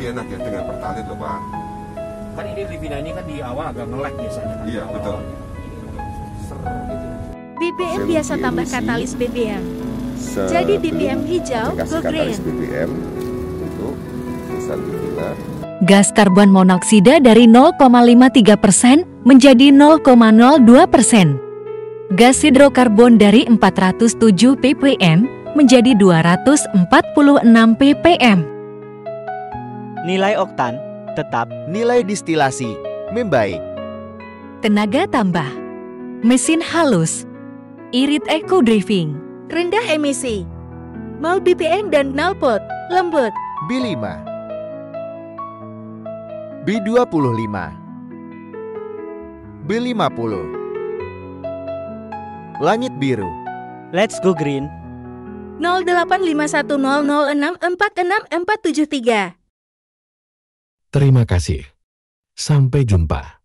lebih enak ya dengan Pertalite loh Pak. Kan ini Livina ini kan di awal agak nge-lag biasanya kan. Iya betul. Ser gitu. BBM biasa tambah katalis BBM. Jadi BBM hijau go green. BBM untuk perusahaan Livina. Gas karbon monoksida dari 0,53% menjadi 0,02%. Gas hidrokarbon dari 407 ppm menjadi 246 ppm. Nilai oktan tetap, nilai distilasi membaik. Tenaga tambah, mesin halus, irit eco driving, Rendah emisi. Mau BBM dan knalpot lembut. B5, B25, B50. Langit biru. Let's go green. 085100646473. Terima kasih. Sampai jumpa.